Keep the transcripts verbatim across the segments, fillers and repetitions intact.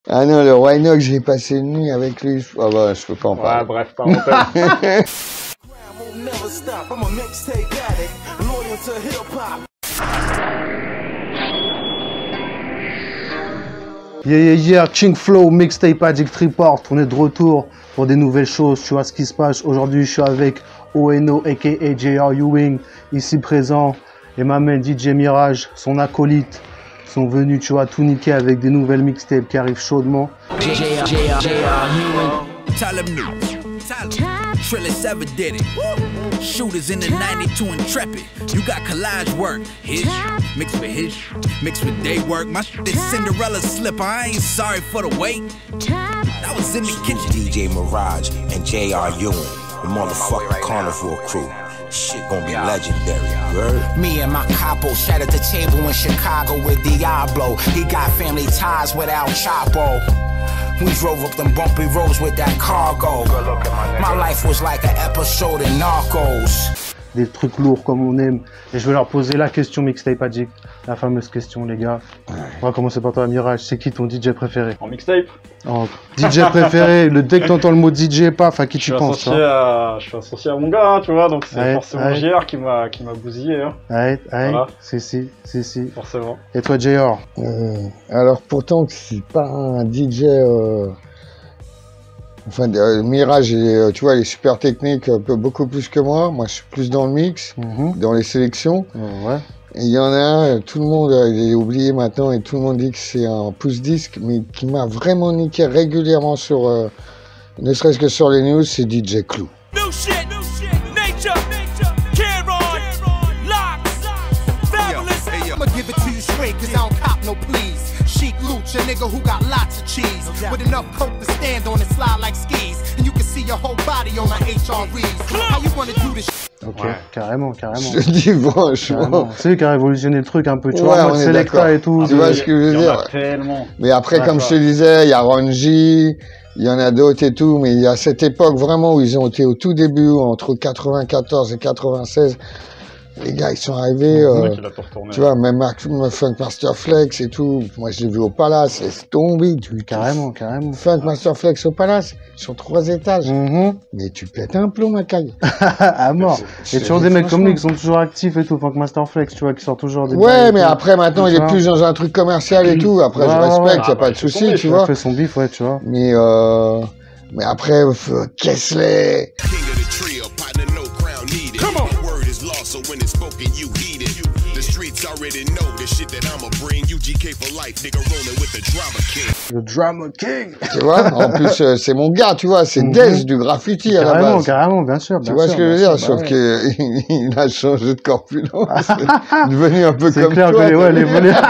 Ah non, le Rhino, j'ai passé une nuit avec lui. Ah bah, je peux pas en parler. Ouais, bref, parenthèse. Yeah, yeah, yeah, King Flow, Mixtape Addict Report, on est de retour pour des nouvelles choses, tu vois ce qui se passe. Aujourd'hui, je suis avec O N O, aka J R Ewing, ici présent, et ma main D J Mirage, son acolyte, sont venus, tu vois, tout niquer avec des nouvelles mixtapes qui arrivent chaudement. J R Ewing. Tell him new. Trillis ever did it. Shooters in the ninety-two Intrepid. You got collage work. His mixed with his mixed with day work. My shit is Cinderella slipper. I ain't sorry for the wait. That was in the kitchen. D J Mirage and J R Ewing, the motherfucking carnival crew. Shit gonna be legendary, word? Me and my capo sat at the table in Chicago with Diablo. He got family ties with El Chapo. We drove up them bumpy roads with that cargo. My life was like an episode in Narcos. Des trucs lourds comme on aime. Et je vais leur poser la question Mixtape Addict. La fameuse question, les gars. On va commencer par toi, Mirage. C'est qui ton D J préféré? En mixtape? En D J préféré. Le, dès que t'entends le mot D J, paf, à qui tu penses? À, je suis associé à mon gars, hein, tu vois, donc c'est ouais, forcément ouais. J R qui m'a qui m'a bousillé. Hein. Ouais, ouais. Voilà. Si, si, si, si. Forcément. Et toi, J R? euh, Alors, pourtant, que c'est pas un D J... Euh... Enfin, euh, Mirage, est, tu vois, il est super technique, euh, beaucoup plus que moi. Moi, je suis plus dans le mix, Mm-hmm. dans les sélections. Oh, ouais. Et il y en a un, tout le monde, euh, il est oublié maintenant, et tout le monde dit que c'est un pouce-disque, mais qui m'a vraiment niqué régulièrement sur, euh, ne serait-ce que sur les news, c'est D J Clue. New shit, new shit, nature, nature, Cameron, Locks, Fabulous. Hey, yo, I'ma give it to you straight, cause I don't cop no please. Chic Luch, a nigga who got lots of cheese. With enough coke to stand on and slide like skis. And you can see your whole body on my H R Es. How you wanna do this? Ok, Ouais. carrément, carrément. Je te dis franchement. C'est lui qui a révolutionné le truc un peu, tu Ouais, vois, en on mode est Selecta d'accord. et tout. Tu vois ce que je veux Il y en a dire? tellement. Mais après, Ouais, comme ça. je te disais, il y a Ronji, il y en a d'autres et tout, mais il y a cette époque vraiment où ils ont été au tout début, entre quatre-vingt-quatorze et quatre-vingt-seize. Les gars, ils sont arrivés, Le euh, mec, il a tout retourné. tu vois, même Mark- Funk Master Flex et tout. Moi, je l'ai vu au Palace, c'est tombé. Tu... Carrément, carrément. Funk Master Flex au Palace, sur trois étages. Mhm. Mais tu pètes un plomb, ma caille. À mort. C'est- Et toujours c'est- des mecs comme franchement. lui qui sont toujours actifs et tout. Funk Master Flex, tu vois, qui sortent toujours des. Ouais, bails et mais tout. après, maintenant, il Tu est vois. plus dans un truc commercial et tout. Après, Ouais, je ouais, respecte, il ouais. n'y a Ah, pas bah, de c'est souci, tombé, tu Il vois. a fait son bif, ouais, tu vois. Mais, euh, mais après, euh, Kesley. King of the trio, partner, no crown needed. Come on. Word is lost, so when it's spoken, you heed it. The streets already know the shit that I'ma bring. U G K for life, nigga rolling with the drama king. Le Drama King. Tu vois, en plus, euh, c'est mon gars, tu vois, c'est Mhm. Dez du graffiti à la Carrément, base. carrément, bien sûr. Tu bien vois sûr, ce que je veux bien dire, sûr, sauf bah ouais. qu'il a changé de corpulence. Il est devenu un peu C'est comme clair toi. que les, ouais, t'as les vu. volets.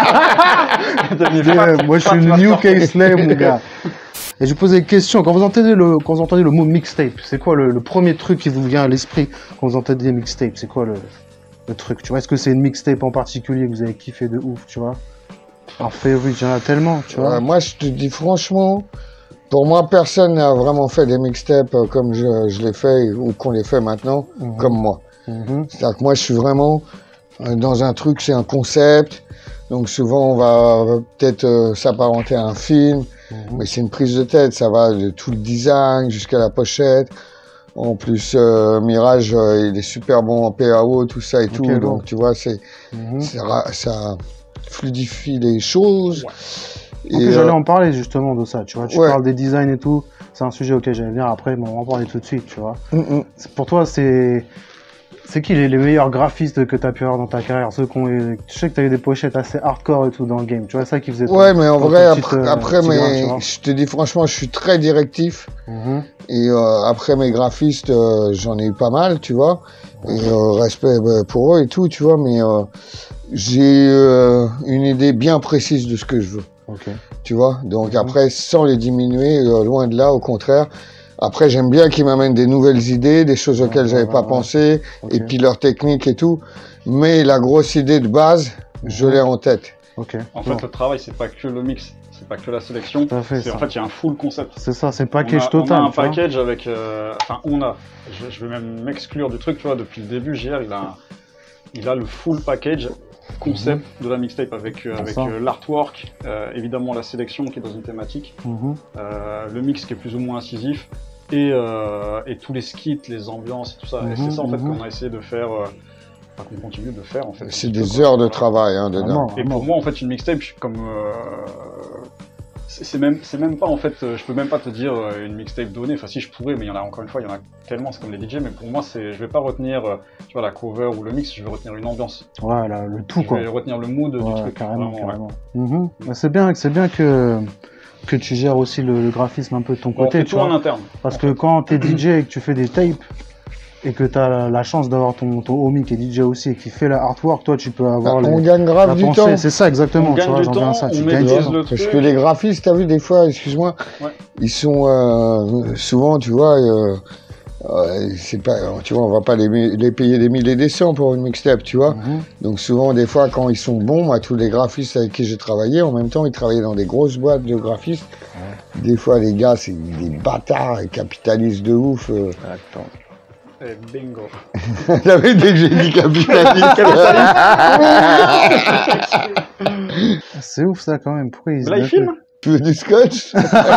Devenu Mais, euh, fat, moi, je fat suis une New master. Kesley, mon gars. Et je vous posais une question. Quand vous entendez le, quand vous entendez le mot mixtape, c'est quoi le, le premier truc qui vous vient à l'esprit quand vous entendez des mixtapes? C'est quoi le, le truc? Tu vois, est-ce que c'est une mixtape en particulier que vous avez kiffé de ouf, tu vois? Un favorite, il y en a tellement, tu vois. Ouais, moi, je te dis franchement, pour moi, personne n'a vraiment fait des mixtapes euh, comme je, je l'ai fait ou qu'on les fait maintenant, Mhm. comme moi. Mhm. C'est-à-dire que moi, je suis vraiment euh, dans un truc, c'est un concept. Donc souvent, on va euh, peut-être euh, s'apparenter à un film, Mhm. mais c'est une prise de tête. Ça va de tout le design jusqu'à la pochette. En plus, euh, Mirage, euh, il est super bon en P A O, tout ça et Ok, tout. bon. Donc, tu vois, c'est Mhm. ça, ra- ça fluidifie les choses. En Et, plus, j'allais euh, en parler justement de ça, tu vois. Tu ouais. parles des designs et tout. C'est un sujet auquel j'allais venir après, mais on va en parler tout de suite, tu vois. mm, mm. C'est- Pour toi, c'est. C'est qui les, les meilleurs graphistes que tu as pu avoir dans ta carrière? Ceux qui ont eu- Je sais que tu as eu des pochettes assez hardcore et tout dans le game. Tu vois, ça qui faisait. ton- Ouais, mais en ton vrai, petit, après, euh, après petit grain, tu mes, vois. je te dis franchement, je suis très directif. Mhm. Et euh, après mes graphistes, euh, j'en ai eu pas mal, tu vois. Et euh, respect bah, pour eux et tout, tu vois. Mais euh, j'ai euh, une idée bien précise de ce que je veux, Ok. tu vois. Donc Mhm. après, sans les diminuer, euh, loin de là, au contraire. Après, j'aime bien qu'ils m'amènent des nouvelles idées, des choses auxquelles ouais, j'avais ouais, pas ouais. pensé, Ok. et puis leur technique et tout. Mais la grosse idée de base, je Mhm. l'ai en tête. Ok. En Bon, fait, le travail, c'est pas que le mix, c'est pas que la sélection. Tout à fait, C'est ça. en fait, il y a un full concept. c'est ça, c'est On package a, total. on a un tu vois. package avec, euh, enfin, on a. Je, je vais même m'exclure du truc, tu vois. Depuis le début, J R, il a, il a le full package concept mm-hmm. de la mixtape avec, euh, avec euh, l'artwork, euh, évidemment la sélection qui est dans une thématique, mm-hmm. euh, le mix qui est plus ou moins incisif, et, euh, et tous les skits, les ambiances et tout ça. Mm-hmm. Et c'est ça en fait mm-hmm. qu'on a essayé de faire, euh, enfin, qu'on continue de faire en fait. C'est des heures de travail hein, dedans. Et pour moi en fait une mixtape, comme... Euh, c'est même, c'est même pas en fait, je peux même pas te dire une mixtape donnée, enfin si je pourrais, mais il y en a encore une fois, il y en a tellement, c'est comme les D J, mais pour moi c'est, je vais pas retenir, tu vois, la cover ou le mix, je vais retenir une ambiance. Ouais, là, le tout je quoi. Je vais retenir le mood ouais, du truc. Carrément, vraiment, carrément. Ouais. Mm-hmm. C'est bien, c'est bien que, que tu gères aussi le, le graphisme un peu de ton bon, côté, on fait tu tout vois. en interne. Parce que quand t'es D J et que tu fais des tapes, et que tu as la, la chance d'avoir ton, ton homie qui est D J aussi et qui fait la artwork, toi tu peux avoir ah, les, on gagne grave du temps. C'est ça exactement, on tu vois, j'en viens à ça, tu gagnes du temps. Parce que les graphistes, t'as vu des fois, excuse-moi, ouais. ils sont euh, souvent, tu vois, euh, euh, c'est pas, tu vois, on va pas les, les payer des mille et des cents pour une mixtape, tu vois. Mm-hmm. Donc souvent, des fois, quand ils sont bons, moi, tous les graphistes avec qui j'ai travaillé, en même temps, ils travaillaient dans des grosses boîtes de graphistes. Ouais. Des fois, les gars, c'est des bâtards et capitalistes de ouf. Euh. Attends. Et bingo. T'as vu dès que j'ai dit capitaliste. C'est ouf ça quand même. Pourquoi ils Mais là ils filment. Tu veux du scotch?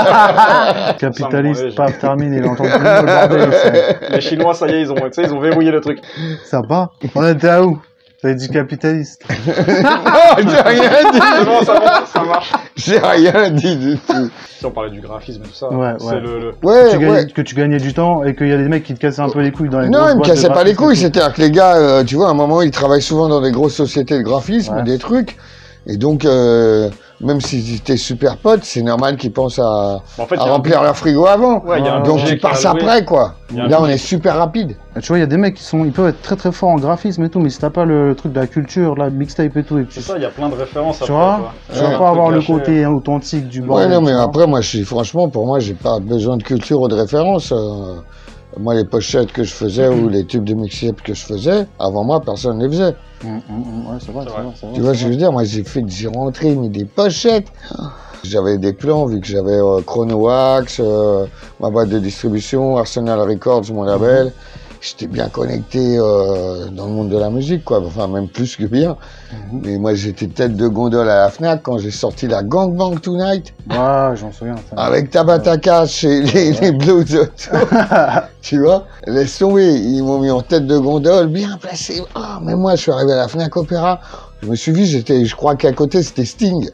Capitaliste, pas terminé, il entend tout le bordel. Les Chinois, ça y est, ils ont, tu sais, ils ont verrouillé le truc. Ça va? On était à où? T'avais dit capitaliste. Non, j'ai rien dit. Non, ça marche, ça marche. J'ai rien dit du tout. Si on parlait du graphisme et tout ça, ouais, c'est ouais. le, le... Ouais, que, tu ouais. gagnais, que tu gagnais du temps et qu'il y a des mecs qui te cassaient un peu les couilles dans les Non, ils me cassaient de pas les couilles, c'est-à-dire que les gars, euh, tu vois, à un moment, ils travaillent souvent dans des grosses sociétés de graphisme, ouais. des trucs, et donc, euh, même si t'es super pote, c'est normal qu'ils pensent à, en fait, à remplir leur frigo avant. Ouais, y a donc tu passes après, quoi. Là, on est super rapide. Tu vois, il y a des mecs qui sont, ils peuvent être très très forts en graphisme et tout, mais si t'as pas le truc de la culture, la mixtape et tout, et c'est ça, il y a plein de références. Tu vois, tu vas pas avoir le côté authentique du bordel. Ouais, non, mais après, moi, je suis, franchement, pour moi, j'ai pas besoin de culture ou de référence. Euh, moi, les pochettes que je faisais ou les tubes de mixtape que je faisais, avant moi, personne ne les faisait. Mmh, mmh, ouais, c'est vrai, c'est vrai, c'est vrai. Tu vois ce que je veux dire? Moi, j'ai fait, j'ai rentré, mis des pochettes. J'avais des plans, vu que j'avais euh, Chronowax, euh, ma boîte de distribution, Arsenal Records, mon label. Mmh. J'étais bien connecté euh, dans le monde de la musique, quoi. Enfin, même plus que bien. Mmh. Mais moi, j'étais tête de gondole à la Fnac quand j'ai sorti la Gangbang Tonight. Ouais, j'en souviens. Ça. Avec Tabata Cash et les, ouais. les Blues Auto. Tu vois? Laisse tomber. Ils m'ont mis en tête de gondole, bien placé. Oh, mais moi, je suis arrivé à la Fnac Opéra. Je me suis vu, j'étais, je crois qu'à côté, c'était Sting.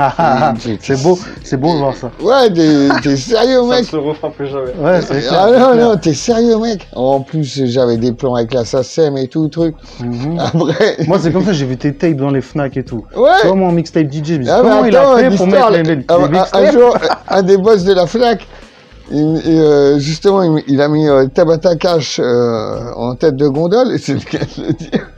C'est beau, c'est beau de voir ça. Ouais, t'es sérieux, mec. Ça ne se refera plus jamais. Ouais, c'est clair. Ah non, non, t'es sérieux, mec. En plus, j'avais des plans avec la S A C E M et tout, le truc. Mm-hmm. Après... Moi, c'est comme ça, j'ai vu tes tapes dans les Fnac et tout. Ouais. Tu vois, mon mixtape D J, je me dis, ah, comment attends, il a fait pour mettre les, les, les un, un jour, un des boss de la Fnac, il, et, euh, justement, il, il a mis euh, Tabata Cash euh, en tête de gondole, et c'est le cas de le dire.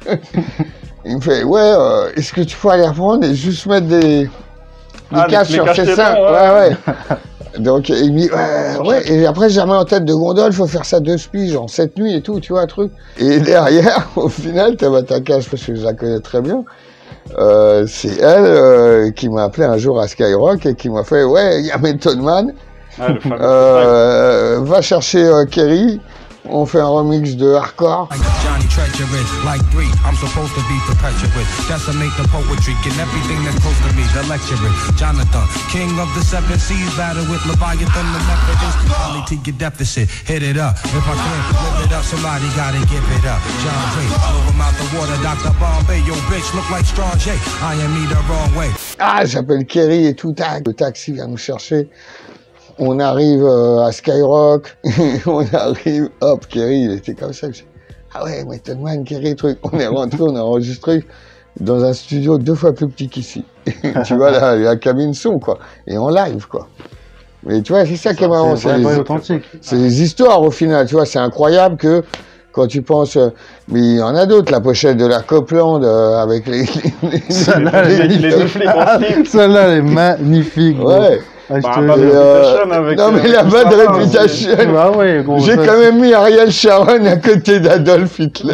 Il me fait, ouais, euh, est-ce que tu peux aller reprendre et juste mettre des, des ah, caches les, sur les ces seins? Ouais, ouais. ouais. Donc, il me dit, ouais, ouais, et après, j'ai remis en tête de gondole, faut faire ça deux spies, genre cette nuit et tout, tu vois, un truc. Et derrière, au final, Tabata Cash, parce que je la connais très bien, euh, c'est elle euh, qui m'a appelé un jour à Skyrock et qui m'a fait, ouais, il y a Method Man, ah, le fameux euh, va chercher euh, Kerry. On fait un remix de hardcore. Johnny treacherous, like three, I'm supposed to be perpetuous. Decimate the poetry, get everything that's close to me. The lecturer, Jonathan, king of the seven seas, battle with Leviathan, the Methodist. Quality your deficit, hit it up. If I can't live it up, somebody gotta give it up. John Ray, move him out the water, Doctor Bombay. Yo, bitch, look like Strong J. I am me the wrong way. Ah, j'appelle Kerry et tout, tac. Le taxi vient nous chercher. On arrive euh, à Skyrock, on arrive, hop, Kerry, il était comme ça. Ah ouais, Method Man, Kerry, truc. On est rentré, on a enregistré dans un studio deux fois plus petit qu'ici. Tu vois, la, la cabine son, quoi. Et en live, quoi. Mais tu vois, c'est ça qui est marrant. C'est les, authentique. C'est les histoires, au final, tu vois. C'est incroyable que, quand tu penses... Euh, mais il y en a d'autres, la pochette de la Copland euh, avec les... Celle-là, elle est magnifique. Ouais. Ah, bah, bad euh, avec, non mais euh, la bad réputation, bah ouais, j'ai quand même mis Ariel Sharon à côté d'Adolf Hitler.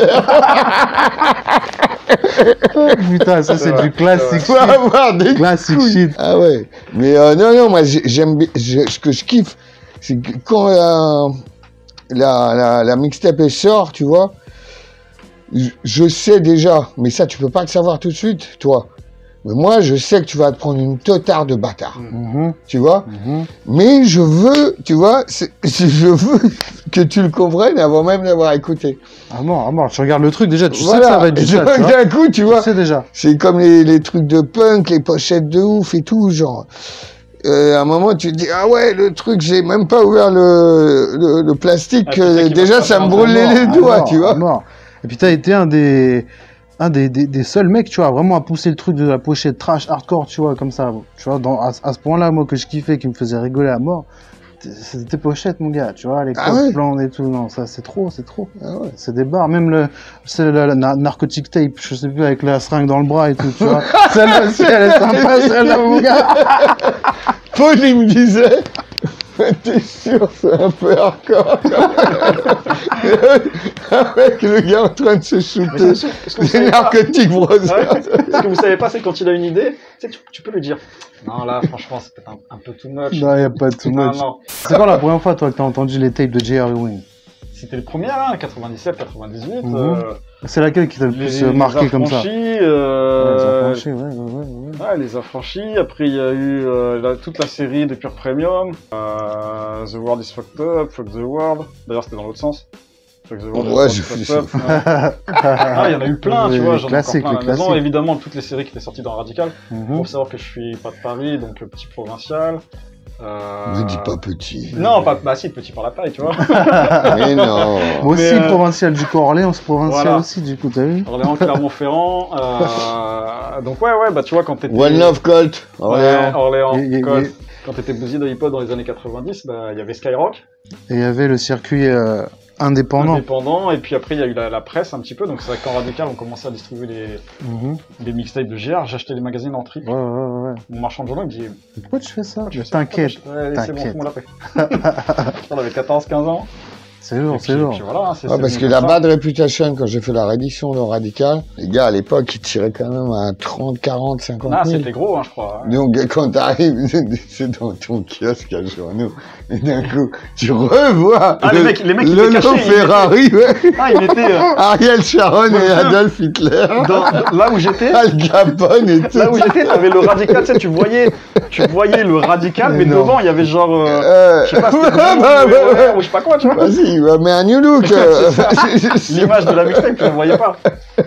Putain, ça c'est du classique shit. Avoir des classique shit. Ah ouais, mais euh, non non, moi j'aime, ce que je kiffe, c'est que quand euh, la, la, la mixtape sort, tu vois, je, je sais déjà, mais ça, tu peux pas le savoir tout de suite, toi. Mais moi, je sais que tu vas te prendre une totard de bâtard. Mmh. Tu vois Mmh. Mais je veux, tu vois, je veux que tu le comprennes avant même d'avoir écouté. Ah mort, ah mort, tu regardes le truc déjà, tu voilà. sais que ça va être du sale, tu vois. D'un coup, tu vois, tu sais déjà. C'est comme les, les trucs de punk, les pochettes de ouf et tout, genre. Euh, à un moment, tu te dis, ah ouais, le truc, j'ai même pas ouvert le, le, le plastique, ah, euh, déjà, ça me brûlait les doigts, mort, tu vois. Mort. Et puis, t'as été un des... un des, des, des seuls mecs, tu vois, vraiment à pousser le truc de la pochette trash hardcore, tu vois, comme ça. Tu vois, dans, à, à ce point-là, moi, que je kiffais, qui me faisait rigoler à mort, c'était tes pochettes, mon gars, tu vois, les ah coques ouais. blondes et tout. Non, ça, c'est trop, c'est trop. Ah ouais. C'est des barres. Même le, c'est la, la, la narcotic tape, je sais plus, avec la seringue dans le bras et tout, tu vois. Celle-là aussi, elle est sympa, celle-là, mon gars. Paul, il me disait, t'es sûr, c'est un peu hardcore. Avec le gars en train de se shooter. C'est narcotique, brothers. Ouais. Ce que vous savez pas, c'est quand il a une idée, tu, sais, tu peux lui dire, non, là, franchement, c'est peut-être un, un peu too much. Non, y a pas too much. C'est quand la première fois, toi, que t'as entendu les tapes de J R. Ewing? C'était le premier, hein, quatre-vingt-dix-sept quatre-vingt-dix-huit. Mmh. Euh, c'est laquelle qui t'a le plus les, marqué les comme ça? euh... Ouais, les affranchis, ouais, ouais, ouais. Ouais, les affranchis. Après, il y a eu euh, la, toute la série de Pure Premium. Euh, The World is Fucked Up, Fuck the World. D'ailleurs, c'était dans l'autre sens. Fuck the World ouais, is je Fucked Up. Ah, il y en a eu plein, tu vois. J'en ai encore plein à la maison. Évidemment, toutes les séries qui étaient sorties dans Radical. Mm-hmm. Faut savoir que je suis pas de Paris, donc petit provincial. Euh... Ne dis pas petit. Non, pas, bah si, petit par la taille, tu vois. Mais non. Moi aussi, Mais, euh... provincial, du coup, Orléans, c'est provincial voilà. aussi, du coup, t'as vu. Orléans, Clermont-Ferrand. Euh... Donc, ouais, ouais, bah tu vois, quand t'étais. One Love Colt. Orléans. Ouais, Orléans, y, y, Colt. Y... Quand t'étais bousillé de hip-hop dans les années quatre-vingt-dix, bah il y avait Skyrock. Et il y avait le circuit euh, indépendant. Indépendant, et puis après il y a eu la, la presse un petit peu, donc c'est vrai que quand Radical on commençait à distribuer les, mm-hmm. les mixtapes de G R, j'achetais les magazines en tri. Ouais, ouais, ouais. Mon marchand de journaux me dit pourquoi tu fais ça? T'inquiète. Ouais, c'est bon, fous-moi la paix. On avait quatorze quinze ans. C'est lourd, c'est lourd. Voilà, c'est ouais, parce que la Bad Reputation, quand j'ai fait la réédition de Radical, les gars à l'époque ils tiraient quand même à trente, quarante, cinquante mille. Ah, c'était gros, hein, je crois. Hein. Donc quand t'arrives, c'est dans ton kiosque à journaux, et d'un coup tu revois ah, le, les mecs, les mecs, le nom Ferrari, mettaient... ouais. Ah, ils mettaient euh... Ariel Sharon et Adolf Hitler. Dans, dans, là où j'étais, Al Capone et tout. Là où j'étais, t'avais le Radical, tu sais, tu voyais, tu voyais le Radical, mais, mais devant il y avait genre, euh, euh... je sais pas, c'était bah, bah, bah, ou je sais pas quoi, tu vois. Vas-y, mets un new look. L'image de la mixtape, tu ne voyais pas.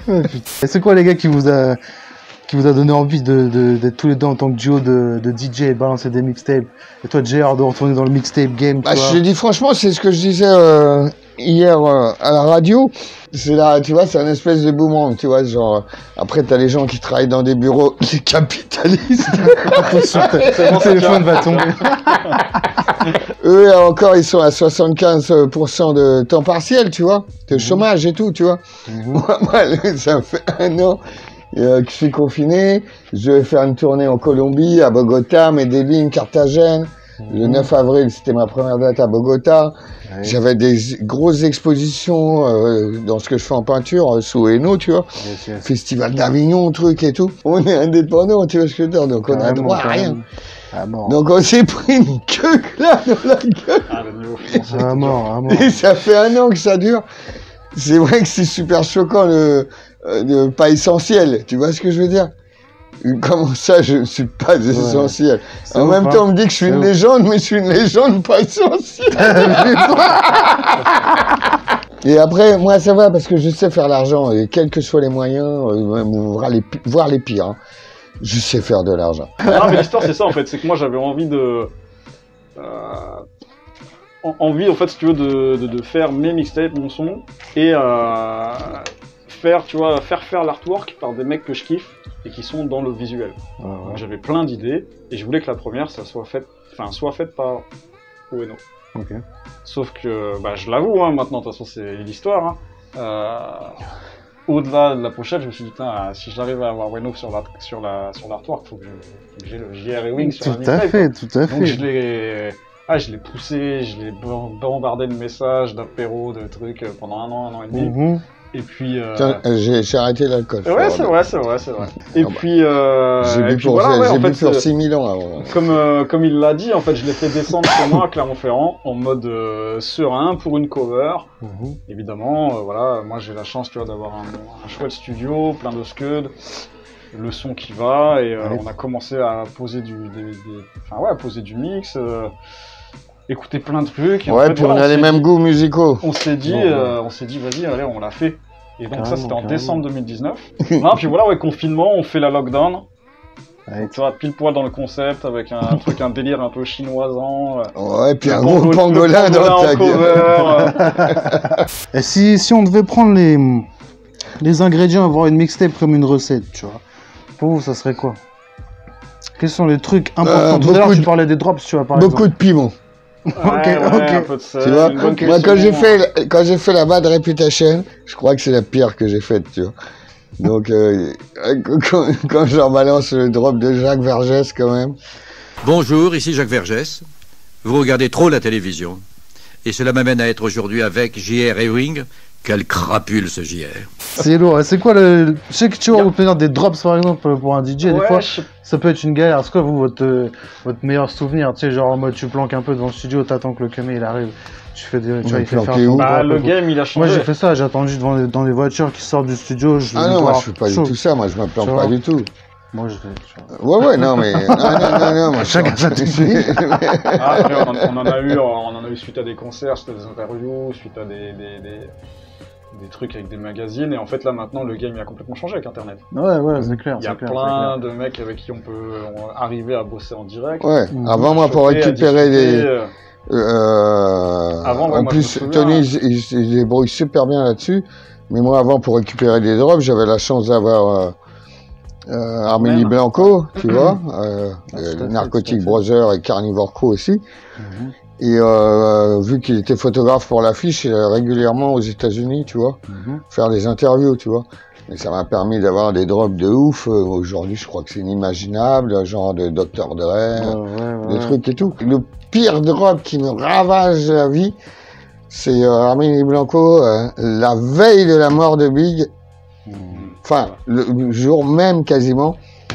Et c'est quoi les gars qui vous a, qui vous a donné envie de, de, d'être tous les deux en tant que duo de, de D J et de balancer des mixtapes? Et toi, J R, de retourner dans le mixtape game, bah, tu vois? Je te dis franchement, c'est ce que je disais euh, hier euh, à la radio. C'est là, tu vois, c'est un espèce de boomerang, tu vois, genre, après t'as les gens qui travaillent dans des bureaux, les capitalistes. Attention, ton téléphone va tomber. Eux, encore, ils sont à soixante-quinze pour cent de temps partiel, tu vois, de mmh. chômage et tout, tu vois. Mmh. Moi, moi, ça fait un an euh, que je suis confiné, je vais faire une tournée en Colombie, à Bogota, Medellín, Carthagène. Le neuf avril, c'était ma première date à Bogota. Ouais. J'avais des grosses expositions euh, dans ce que je fais en peinture, euh, sous Hainaut, tu vois. Yes, yes. Festival d'Avignon, truc et tout. On est indépendant, tu vois ce que je veux dire, donc on a droit à rien. Ah, donc on s'est pris une queue là dans la gueule. Ah, ah, mort, ah, mort. Et ça fait un an que ça dure. C'est vrai que c'est super choquant, le, euh, le pas essentiel, tu vois ce que je veux dire? Comment ça, je ne suis pas ouais. essentiel? En même pas. temps, on me dit que je suis une légende, mais je suis une légende pas essentielle. Et après, moi, ça va, parce que je sais faire l'argent, et quels que soient les moyens, euh, voire, les, voire les pires, hein, je sais faire de l'argent. Non, mais l'histoire, c'est ça, en fait, c'est que moi, j'avais envie de... Euh, envie, en fait, si tu veux, de, de, de faire mes mixtapes, mon son, et... Euh, faire, tu vois, faire faire l'artwork par des mecs que je kiffe et qui sont dans le visuel. Ah ouais. Donc j'avais plein d'idées et je voulais que la première, ça soit faite, enfin, soit faite par Ueno. Okay. Sauf que, bah, je l'avoue, hein, maintenant, de toute façon, c'est l'histoire. Hein. Euh, au-delà de la pochette, je me suis dit, putain, si j'arrive à avoir Ueno sur la, sur la, sur l'artwork, faut que j'ai le J R Ewing sur tout à fait, tout à fait. Donc je l'ai, ah, je l'ai poussé, je l'ai bombardé de messages, d'apéros, de trucs pendant un an, un an et demi. Mm-hmm. Et puis. Euh... J'ai arrêté l'alcool. Ouais, c'est vrai, c'est vrai, c'est vrai. Et non, puis. Euh... J'ai bu pour, voilà, ouais, bu pour six mille ans avant. Comme, euh, comme il l'a dit, en fait, je l'ai fait descendre chez moi à Clermont-Ferrand en mode euh, serein pour une cover. Mm-hmm. Évidemment, euh, voilà, moi j'ai la chance, tu vois, d'avoir un, un chouette studio, plein de scuds, le son qui va, et euh, ouais. on a commencé à poser du, des, des... Enfin, ouais, à poser du mix. Euh... écouter plein de trucs. Et ouais, en fait, puis voilà, on a les mêmes dit, goûts musicaux. On s'est dit, euh, on s'est dit, vas-y, allez, on l'a fait. Et donc carrément, ça, c'était en carrément. décembre deux mille dix-neuf. Non, puis voilà, ouais, confinement, on fait la lockdown. Ouais. Donc, tu vois, pile poil dans le concept, avec un truc, un délire un peu chinoisant. Ouais, puis un gros pangolin dans ta gueule. Et si, si on devait prendre les, les ingrédients, avoir une mixtape comme une recette, tu vois, pour vous, ça serait quoi? Quels sont les trucs importants? euh, Tout à l'heure, tu parlais des drops, tu vois, par beaucoup exemple. de piment. Ouais, ok, ouais, ok. Un peu de sel, tu vois, okay. Moi, quand j'ai fait, quand j'ai fait la Bad Reputation, je crois que c'est la pire que j'ai faite, tu vois. Donc, euh, quand, quand je leur balance le drop de Jacques Vergès, quand même. Bonjour, ici Jacques Vergès. Vous regardez trop la télévision. Et cela m'amène à être aujourd'hui avec J R Ewing. Quel crapule ce J R. C'est lourd. C'est quoi le. Je sais que tu vois, obtenir des drops par exemple pour un D J, ouais, des fois, je... ça peut être une galère. C'est quoi, vous, votre, euh, votre meilleur souvenir? Tu sais, genre en mode tu planques un peu devant le studio, t'attends que le camé il arrive. Tu fais des. Tu vois, il fait faire un bah, le game il a changé. Moi j'ai fait ça, j'ai attendu devant les, dans les voitures qui sortent du studio. Je ah non, moi je fais pas chaud. du tout ça, moi je me plante pas du tout. Moi je fais. Ouais, ouais, non, mais. Non, non, non, non, moi, chacun sa technique. Après, on, on en a eu, on en a eu suite à des concerts, suite à des interviews, suite à des. des, des... des trucs avec des magazines, et en fait là maintenant le game il a complètement changé avec internet. Ouais, ouais, c'est clair. Il y a clair, plein de mecs avec qui on peut arriver à bosser en direct. Ouais, mmh. avant moi pour récupérer des. Euh... Euh... Avant, ouais, en moi, plus, souviens, Tony hein. il, il, il débrouille super bien là-dessus, mais moi avant pour récupérer des drops, j'avais la chance d'avoir euh, euh, Arménie Blanco, tu vois, euh, ah, Narcotic Brothers et Carnivore Crew aussi. Mmh. Et euh, vu qu'il était photographe pour l'affiche, il allait régulièrement aux États-Unis, tu vois, mm-hmm. faire des interviews, tu vois. Et ça m'a permis d'avoir des drops de ouf. Euh, Aujourd'hui, je crois que c'est inimaginable, genre de docteur Dre, ouais, ouais, des ouais. trucs et tout. Le pire drop qui me ravage la vie, c'est euh, Arménie Blanco, euh, la veille de la mort de Big, enfin, mm. le, le jour même quasiment.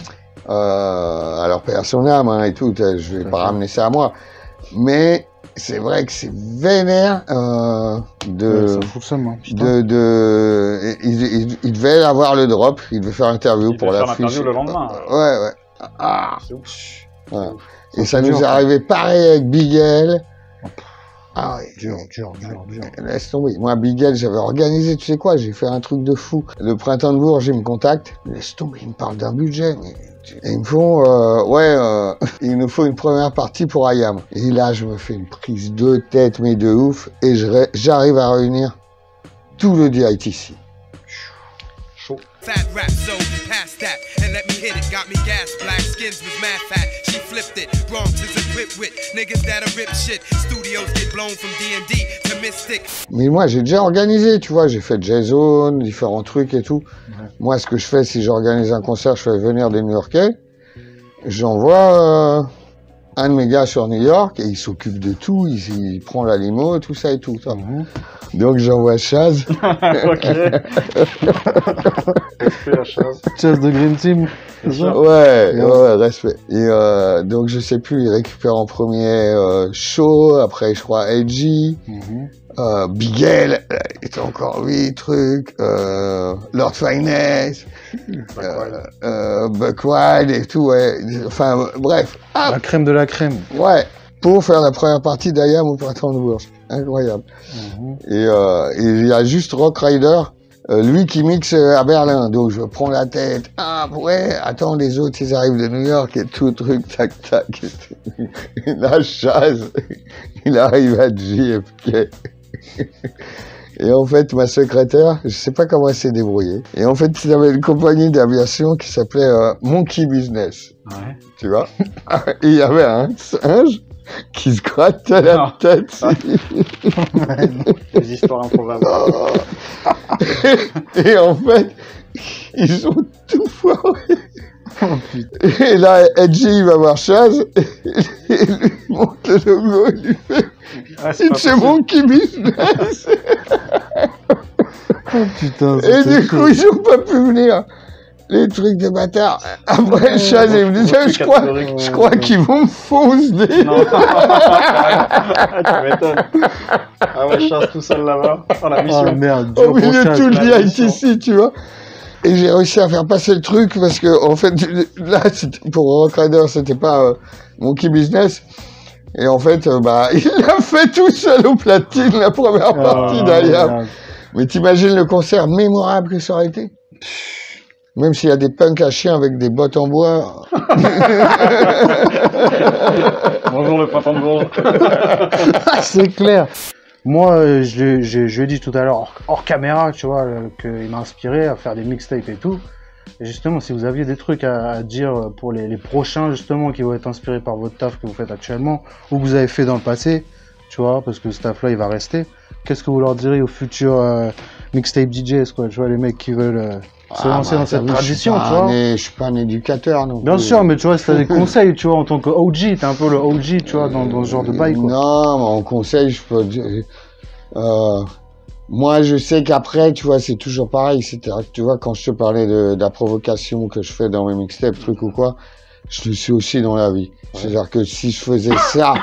Euh, alors, père son âme hein, et tout, je vais pas mm-hmm. ramener ça à moi. Mais c'est vrai que c'est vénère euh, de, ouais, ça ça, moi, de, de, il, il, il devait avoir le drop, il devait faire interview il pour la fiche. Interview le lendemain. Ouais, ouais. Ah. C'est ouf. Ouais. Et ça, ça nous est arrivé pareil avec Bigel. Ah ouais. Dur, dur, dur, dur. Laisse tomber. Moi, Bigel, j'avais organisé, tu sais quoi, j'ai fait un truc de fou. Le printemps de Bourges, ils me contactent. Laisse tomber, ils me parlent d'un budget, mais... Et ils me font, euh, ouais, euh, il nous faut une première partie pour I A M. Et là, je me fais une prise de tête, mais de ouf, et j'arrive à réunir tout le D I T C. Chaud. Fat rap, so past that, and let me hit it. Got me gas, black skins was mad fat. She flipped it. Bronx is equipped with niggas that'll rip shit. Studios get blown from D and D to Mystic. Mais moi, j'ai déjà organisé, tu vois, j'ai fait J-Zone, différents trucs et tout. Ouais. Moi, ce que je fais, si j'organise un concert, je fais venir des New-Yorkais. J'envoie euh, un de mes gars sur New York et il s'occupe de tout. Il, il prend la limo, tout ça et tout. Ça. Mm-hmm. Donc j'envoie Chaz. Ok. Respect Chaz. Chaz de Green Team. Ouais, ouais, ouais, respect. Et euh, donc je sais plus, il récupère en premier euh, Shaw, après je crois A G, mm-hmm. euh, Bigel, il était encore huit trucs, euh, Lord Finesse, euh, euh, Buck Wild et tout, ouais. Enfin bref. Ah, la crème de la crème. Ouais. Pour faire la première partie d'I A M au printemps de Bourges. Incroyable. Mm-hmm. Et euh, il y a juste Rock Rider, euh, lui qui mixe à Berlin. Donc je prends la tête. Ah ouais, attends, les autres ils arrivent de New York et tout, truc, tac, tac. Et là, Chaz, il arrive à J F K. Et en fait, ma secrétaire, je sais pas comment elle s'est débrouillée. Et en fait, il y avait une compagnie d'aviation qui s'appelait euh, Monkey Business. Ouais. Tu vois? Et il y avait un singe qui se grattait la non. tête. Ah. Des histoires improbables. Et en fait, ils ont tout foiré. Oh, et là, Edgy, il va voir Chaz, et il lui montre le logo, il lui fait ah, « It's a Monkey Business !» Oh, putain, et du coup, ils ont pas pu venir. Les trucs de bâtard. Après, Chaz, il me disait, je crois, je crois qu'ils vont me foncer. Non, tu m'étonnes. Ah ouais, je chasse tout seul là-bas. Oh, la mission. Ah merde, au milieu de tout le I T C, tu vois. Et j'ai réussi à faire passer le truc parce que, en fait, là, pour Rock Rider, c'était pas euh, mon key business. Et en fait, euh, bah, il l'a fait tout seul au platine, la première oh, partie d'ailleurs. Mais t'imagines le concert mémorable que ça aurait été? Même s'il y a des punks à chiens avec des bottes en bois. Bonjour le printemps de Bourges. C'est clair. Moi, je, je, je lui ai dit tout à l'heure, hors, hors caméra, tu vois, qu'il m'a inspiré à faire des mixtapes et tout. Et justement, si vous aviez des trucs à, à dire pour les, les prochains, justement, qui vont être inspirés par votre taf que vous faites actuellement, ou que vous avez fait dans le passé, tu vois, parce que ce taf-là, il va rester, qu'est-ce que vous leur direz aux futurs euh, mixtape D Js, quoi, tu vois, les mecs qui veulent euh, se ah, lancer bah, dans cette vu, tradition, tu vois. Un, je suis pas un éducateur, non. Bien sûr, mais tu vois, si t'as des conseils, tu vois, en tant que O G, t'es un peu le O G, tu vois, dans, dans ce genre de bail, quoi. Non, mon conseil, je peux dire... Euh, moi, je sais qu'après, tu vois, c'est toujours pareil. C'est-à-dire que, tu vois, quand je te parlais de, de la provocation que je fais dans mes mixtapes, truc ou quoi, je le suis aussi dans la vie. Ouais. C'est-à-dire que si je faisais ça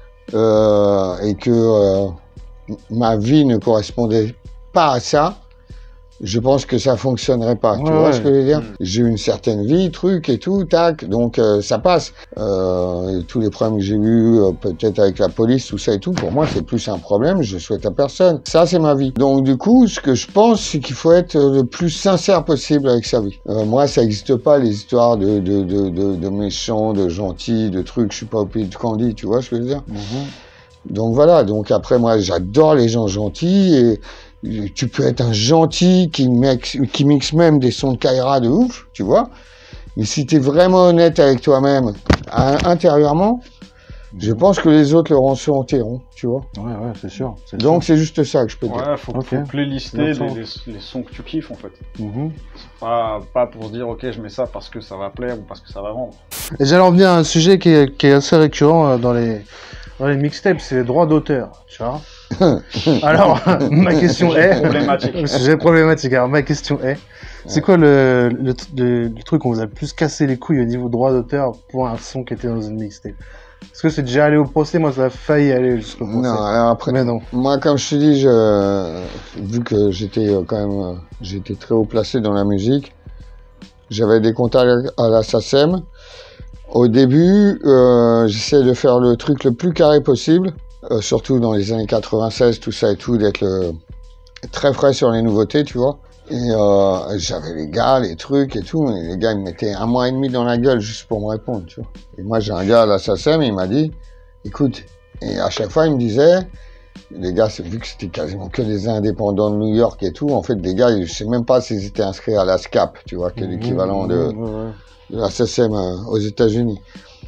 euh, et que euh, ma vie ne correspondait pas à ça, je pense que ça fonctionnerait pas. Ouais, tu vois ouais. ce que je veux dire? Mmh. J'ai une certaine vie, truc et tout, tac, donc euh, ça passe. Euh, et tous les problèmes que j'ai eus, euh, peut-être avec la police, tout ça et tout, pour moi, c'est plus un problème, je souhaite à personne. Ça, c'est ma vie. Donc du coup, ce que je pense, c'est qu'il faut être le plus sincère possible avec sa vie. Euh, moi, ça n'existe pas, les histoires de, de, de, de, de méchants, de gentils, de trucs, je suis pas au pays de Candy, tu vois ce que je veux dire? Mmh. Donc voilà, donc après, moi, j'adore les gens gentils et tu peux être un gentil qui mixe, qui mixe même des sons de Kaira de ouf, tu vois. Mais si tu es vraiment honnête avec toi-même, intérieurement, je pense que les autres le ressentiront, tu vois. Ouais, ouais, c'est sûr. Donc c'est juste ça que je peux ouais, dire. Ouais, faut, okay. faut playlister les, les, les sons que tu kiffes, en fait. Mm-hmm. C'est pas, pas pour se dire, ok, je mets ça parce que ça va plaire ou parce que ça va vendre. Et j'allais en venir à un sujet qui est, qui est assez récurrent dans les, dans les mixtapes, c'est les droits d'auteur, tu vois. Alors, ma question est... Problématique. Sujet problématique. Alors, ma question est, c'est quoi le, le, le, le truc qu'on vous a le plus cassé les couilles au niveau droit d'auteur pour un son qui était dans une mixtape? Est-ce que c'est déjà allé au procès? Moi, ça a failli aller jusqu'au procès. Non, alors après, mais non. Moi, comme je te dis, je, vu que j'étais quand même, j'étais très haut placé dans la musique, j'avais des contacts à la S A C E M. Au début, euh, j'essayais de faire le truc le plus carré possible. Euh, surtout dans les années quatre-vingt-seize, tout ça et tout, d'être le... très frais sur les nouveautés, tu vois. Et euh, j'avais les gars, les trucs et tout, mais les gars, ils me mettaient un mois et demi dans la gueule juste pour me répondre, tu vois. Et moi, j'ai un gars à la S A C E M, il m'a dit, écoute, et à chaque fois, il me disait, les gars, vu que c'était quasiment que des indépendants de New York et tout, en fait, les gars, je sais même pas s'ils étaient inscrits à la S C A P, tu vois, qui est l'équivalent de, de la S A C E M euh, aux États-Unis.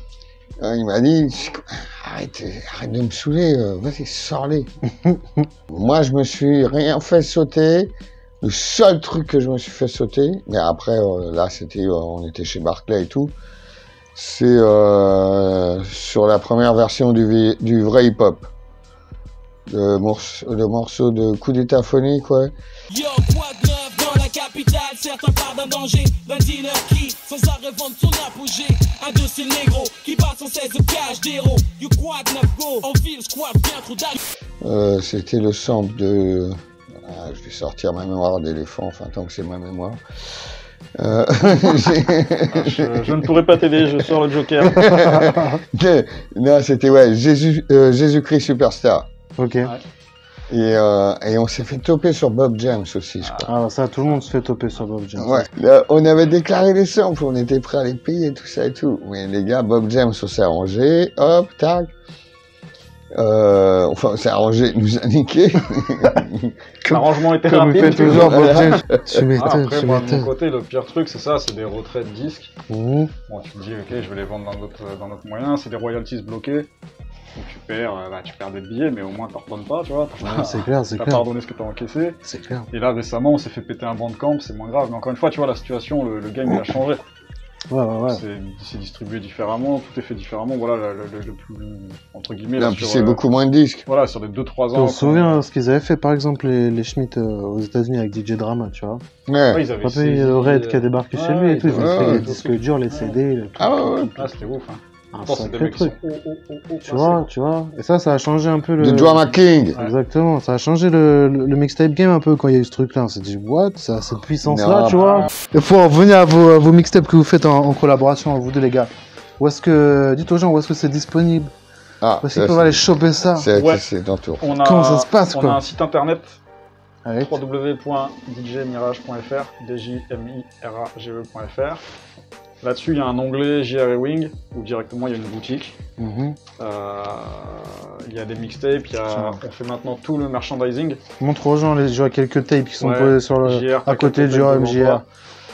Il m'a dit, arrête, arrête de me saouler, euh, vas-y, sors-les. Moi, je me suis rien fait sauter. Le seul truc que je me suis fait sauter, mais après, euh, là, c'était, euh, on était chez Barclay et tout, c'est euh, sur la première version du, du vrai hip-hop. Le morceau, le morceau de Coup d'État phonique, ouais. Yo, quoi de neuf dans la capitale, certains parlent d'un danger, d'un dealer qui, sans arrêt, vend son apogée. Un de ces négros qui passe sans cesse de cash d'héros. You quoi de neuf go, en ville, squat, bien trop d'ailleurs. Euh, c'était le sample de... Ah, je vais sortir ma mémoire d'éléphant, enfin, tant que c'est ma mémoire. Euh... je, je ne pourrais pas t'aider, je sors le Joker. Non, c'était, ouais, Jésus, euh, Jésus-Christ Superstar. Ok. Ouais. Et, euh, et on s'est fait toper sur Bob James aussi, je crois. Ah, ça, tout le monde se fait toper sur Bob James. Ouais. Là, on avait déclaré les samples, on était prêt à les payer, tout ça et tout. Mais les gars, Bob James, on s'est arrangé, hop, tac. Euh, enfin, on s'est arrangé, il nous a niqué. L'arrangement était comme rapide. Comme fait toujours Bob James. Tu m'étonnes, Après, tu moi, de m'étonnes. mon côté, le pire truc, c'est ça, c'est des retraits de disques. Mmh. Bon, tu me dis, ok, je vais les vendre dans d'autres, dans d'autres moyens, c'est des royalties bloqués. Donc tu perds, bah, tu perds des billets, mais au moins t'en redonnes pas, tu vois. Ah, c'est clair, c'est clair. clair. T'as pardonné ce que t'as encaissé. C'est clair. Et là, récemment, on s'est fait péter un bandcamp, c'est moins grave. Mais encore une fois, tu vois, la situation, le, le game, il a changé. Ouais, ouais, ouais. C'est distribué différemment, tout est fait différemment. Voilà, le, le, le plus, entre guillemets. Là, puis c'est euh, beaucoup moins de disques. Voilà, sur les deux trois ans. Je me souviens on... ce qu'ils avaient fait, par exemple, les, les Schmitt euh, aux États-Unis avec D J Drama, tu vois. Ouais. ouais ils avaient saisi, le Red euh... qui a débarqué ouais, chez lui et tout. Ils ont fait ouais, les disques durs, les C D. Le ah ouais, ouais. Ah, c'était ouf. Hein. Un sacré truc. Oh, oh, oh, oh, tu vois, tu vois. Et ça, ça a changé un peu le. The Drama King. Exactement. Ça a changé le, le, le mixtape game un peu quand il y a eu ce truc-là. On s'est dit, what? Ça a cette puissance-là, tu vois. Il faut revenir à vos, à vos mixtapes que vous faites en, en collaboration, vous deux, les gars. Où est-ce que. Dites aux gens où est-ce que c'est disponible. Ah. Où est-ce qu'ils peuvent aller choper ça? C'est ouais. ton tour. On a, Comment ça se passe, quoi? On a un site internet. w w w point d j mirage point f r. D J M I R A G E point F R. Là-dessus, il y a un onglet J R Ewing où directement il y a une boutique. Mm-hmm. euh, il y a des mixtapes, il y a... on fait maintenant tout le merchandising. Montre aux gens, les... je vois quelques tapes qui sont ouais, posés sur le... J R, à côté du M J R.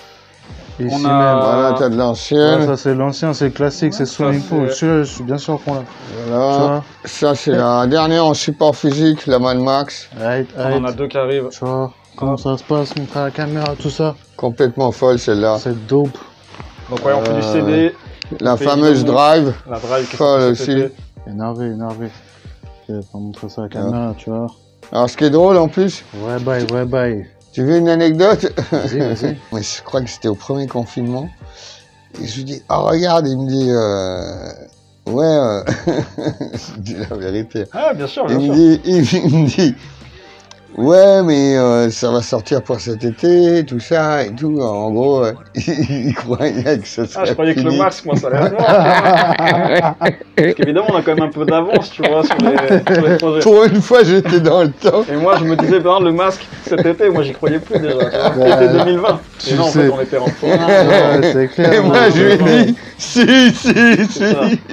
Ici on a... même. Voilà, t'as de l'ancien. Ouais, ça c'est l'ancien, c'est classique, ouais, c'est Swimming Pool. Je, je suis bien sûr qu'on l'a. Voilà. Ça c'est la dernière en support physique, la Mad Max. Right, right. On en a deux qui arrivent. Tu vois, comment ah. ça se passe, montrer à la caméra, tout ça. Complètement folle celle-là. C'est dope. Donc ouais, on fait euh, du C D. La fameuse drive. La drive folle aussi. Énervé, énervé. Je vais montrer ça à la caméra, ah. tu vois. Alors ce qui est drôle en plus. Ouais bye, ouais bye. Tu veux une anecdote? Vas-y, vas-y. Mais je crois que c'était au premier confinement. Et je lui dis, oh regarde, il me dit, euh... ouais, euh... je dis la vérité. Ah bien sûr, bien il sûr. Me dit, il, il me dit, ouais, mais euh, ça va sortir pour cet été, tout ça et tout. En gros, euh, il croyait que ça serait Ah, je croyais fini. que le max, moi, ça allait être Parce qu'évidemment, on a quand même un peu d'avance, tu vois, sur les, sur les projets. Pour une fois, j'étais dans le temps. Et moi, je me disais, ben, le masque, cet été, moi, j'y croyais plus déjà. Été deux mille vingt. Et non, en fait, on était rentré. Ouais, c'est clair. Et moi, je lui ai dit, si, si, si.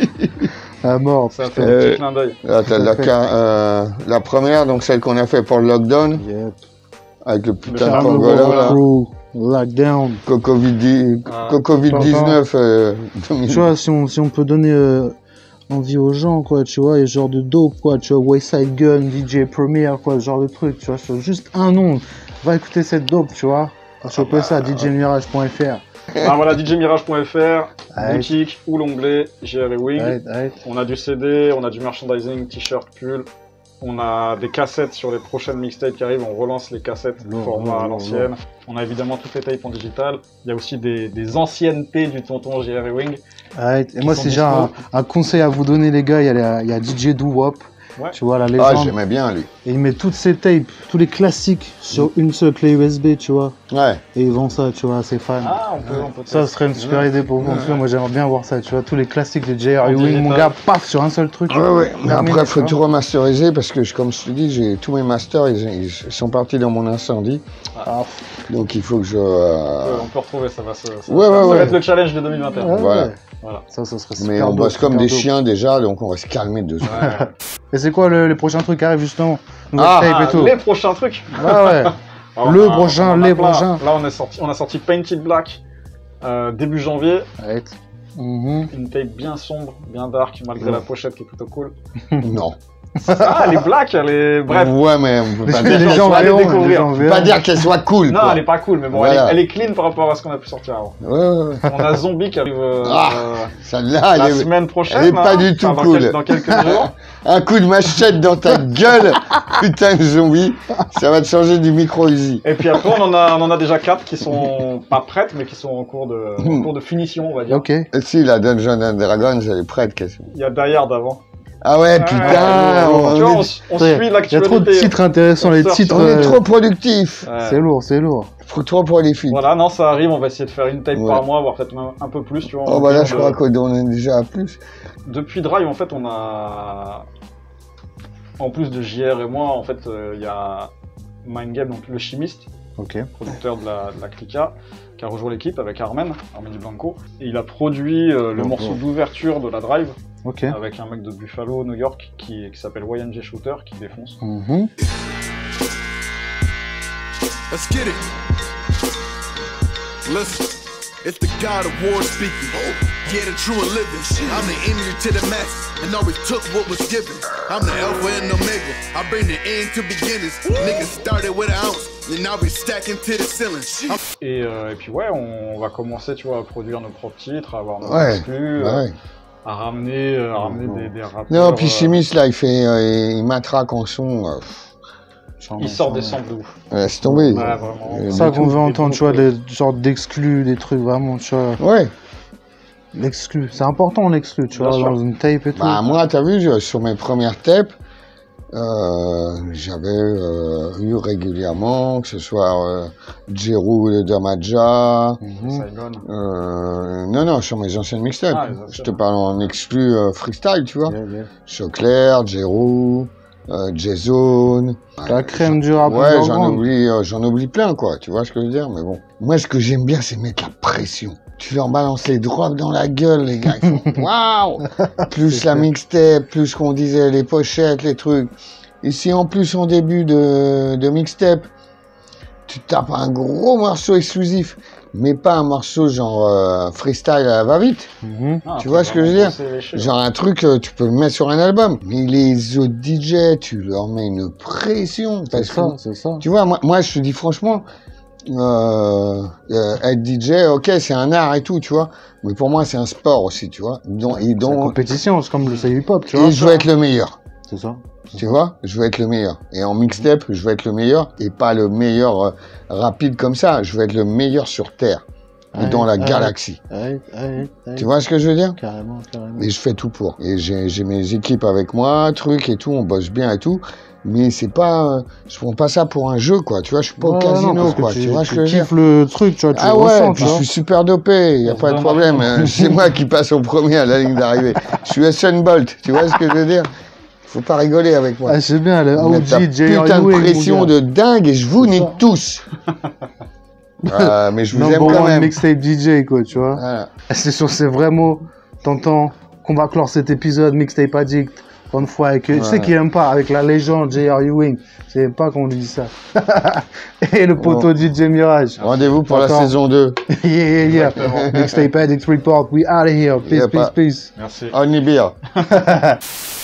À mort. Ça fait euh, un petit clin d'œil. Là, t'as la, euh, la première, donc celle qu'on a fait pour le lockdown. Yep. Avec le putain de pangolin là. Lockdown. Covid dix-neuf. Euh, tu vois, si on, si on peut donner euh, envie aux gens, quoi, tu vois, et genre de dope, quoi, tu vois, Wayside Gun, D J Premier, quoi, ce genre de truc, tu vois, juste un nom. Va écouter cette dope, tu vois. Va choper ah bah, ça à d j mirage point f r. Ah voilà, d j mirage point f r, boutique ou l'onglet J R Ewing. On a du C D, on a du merchandising, t-shirt, pull. On a des cassettes sur les prochaines mixtapes qui arrivent. On relance les cassettes non, format non, à l'ancienne. Non. On a évidemment toutes les tapes en digital. Il y a aussi des, des anciennetés du tonton J R Ewing. Et moi, si j'ai un, un conseil à vous donner, les gars, il y a, il y a D J Doo-Wop. Ouais. Tu vois la légende. Ah, j'aimais bien lui. Et il met toutes ses tapes, tous les classiques sur une seule clé U S B, tu vois. Ouais. Et il vend ça, tu vois, à ses fans. Ah, on peut, on peut. Ça serait une super ouais. idée pour vous. En tout cas, moi j'aimerais bien voir ça, tu vois, tous les classiques de J R Ewing, mon gars, paf, sur un seul truc. Ouais, ouais. Mais après, il faut tout remasteriser parce que, comme je te dis, j'ai tous mes masters, ils, ils sont partis dans mon incendie. Ah. Donc il faut que je. Euh... Ouais, on peut retrouver, ça va se. Ça, ouais, ça, ouais, ça ouais. va être le challenge de deux mille vingt et un. Ouais, voilà. Ouais. Voilà. Ça, ça serait super. Mais on bosse comme des dope. chiens déjà, donc on va se calmer de ça. Ouais. Et c'est quoi le, les prochains trucs qui arrivent justement? Ah, et tout. Les prochains trucs. Ouais, ouais. Alors, le a, prochain, les prochains. Là, on, est sorti, on a sorti Painted Black euh, début janvier. Right. Mm-hmm. Une tape bien sombre, bien dark, malgré ouais. la pochette qui est plutôt cool. Non. Ah, elle est black, elle est. Bref. Ouais, mais on peut pas dire, les gens verront, les gens pas dire qu'elle soit cool. Non, quoi. Elle est pas cool, mais bon, voilà. elle, est, elle est clean par rapport à ce qu'on a pu sortir avant. Ouais, ouais, ouais. On a Zombie qui arrive euh, ah, celle-là, la elle est, semaine prochaine. Elle est pas hein, du tout enfin, cool. Dans, quel, dans quelques jours. Un coup de machette dans ta gueule, putain de zombie, ça va te changer du micro-Uzi. Et puis après, on en a, on en a déjà quatre qui sont pas prêtes, mais qui sont en cours de, en cours de finition, on va dire. Ok. Et si, la Dungeons and Dragons, elle est prête, quasiment. Il y a Die Hard avant. Ah ouais, putain, ah, on, on, tu vois, on, on suit l'actualité. Il y a trop de titres intéressants, les titres. On est trop productifs. Ouais. C'est lourd, c'est lourd. Trop prolifique. Voilà, non, ça arrive, on va essayer de faire une tape ouais. par mois, voire peut-être même un peu plus, tu vois. Oh bah là, je crois de... qu'on est déjà à plus. Depuis Drive, en fait, on a... En plus de J R et moi, en fait, il euh, y a Mindgame, donc le chimiste, okay. producteur de la, de la Clica, qui a rejoint l'équipe avec Armen, Armen Di Blanco. Et il a produit euh, le oh, morceau oh. d'ouverture de la Drive, okay. avec un mec de Buffalo, New York, qui, qui s'appelle Y N J Shooter, qui défonce. Mm-hmm. Let's get it. Listen. It's the God of war speaking. Yeah, the true and living. I'm the enemy to the masses, and always took what was given. I'm the alpha and omega. I bring the end to beginners. Niggas started with an ounce, and now we stacking to the ceiling. Et, euh, et puis ouais, on va commencer, tu vois, à produire nos propres titres, à avoir nos ouais, exclus, ouais. euh, à ramener, euh, à ramener des, des rappeurs. Non, puis euh... Chimiste là, il fait, euh, il matraque en son. Euh, il sort des samples de ouf. Ouais, c'est tombé. Ouais, vraiment. C'est ça qu'on veut entendre, tu vois, des sortes d'exclus, des trucs vraiment, tu vois. Ouais. L'exclu, c'est important l'exclu, tu Bien vois, sûr. dans une tape et tout. Bah moi, t'as vu, je, sur mes premières tapes, euh, j'avais euh, eu régulièrement, que ce soit euh, Jeru de Damaja, Mm-hmm. euh, non, non, sur mes anciennes mixtapes. Ah, je te parle en exclu euh, freestyle, tu vois. Yeah, yeah. Choclair, Jeru, euh, J-Zone. La crème du rap. Ouais, j'en oublie, euh, j'en oublie plein, quoi. Tu vois ce que je veux dire? Mais bon. Moi, ce que j'aime bien, c'est mettre la pression. Tu leur balances les drogues dans la gueule, les gars. Ils font waouh! Plus la mixtape, plus ce qu'on disait, les pochettes, les trucs. Ici, en plus, en début de, de mixtape, tu tapes un gros morceau exclusif, mais pas un morceau genre euh, freestyle à la va-vite. Mm-hmm. Ah, tu vois ce que je veux dire? Léché, genre un truc, euh, tu peux le mettre sur un album. Mais les autres D J, tu leur mets une pression. C'est ça, c'est ça. Tu vois, moi, moi, je te dis franchement, euh, euh, être D J, ok, c'est un art et tout, tu vois. Mais pour moi, c'est un sport aussi, tu vois. Donc, et donc, c'est une compétition, c'est comme le hip-hop, tu et vois. Et je veux être le meilleur. C'est ça. Tu vois, je veux être le meilleur. Et en mixtape, je veux être le meilleur. Et pas le meilleur euh, rapide comme ça. Je veux être le meilleur sur Terre. Et ouais, dans la ouais, galaxie. Ouais, ouais, ouais. Tu vois ce que je veux dire? Carrément, carrément. Et je fais tout pour. Et j'ai mes équipes avec moi, trucs et tout, on bosse bien et tout. Mais c'est pas, je prends pas ça pour un jeu, quoi. Tu vois, je suis pas ouais, au casino, non, quoi. Tu, tu vois ce que je veux dire? Tu kiffes le truc, tu vois, tu ah le ouais, ressens, puis je suis super dopé, y a pas de problème. C'est moi qui passe au premier à la ligne d'arrivée. Je suis Usain Bolt, tu vois ce que je veux dire? Faut pas rigoler avec moi. Ah, c'est bien, le O G, J R putain de pression de dingue et je vous nique tous. euh, mais je vous aime quand même. Mixtape D J, quoi, tu vois. Voilà. C'est sur ces vrais mots, t'entends qu'on va clore cet épisode Mixtape Addict. Une fois avec, ouais. Tu sais qu'il aime pas, avec la légende J R Ewing, il aime pas qu'on lui dise ça. Et le poteau bon. D J Mirage. Rendez-vous pour la saison deux. Yeah, yeah, yeah. Mixtape Addict Report, we out of here. Peace, yeah, peace, peace. Merci. Only beer.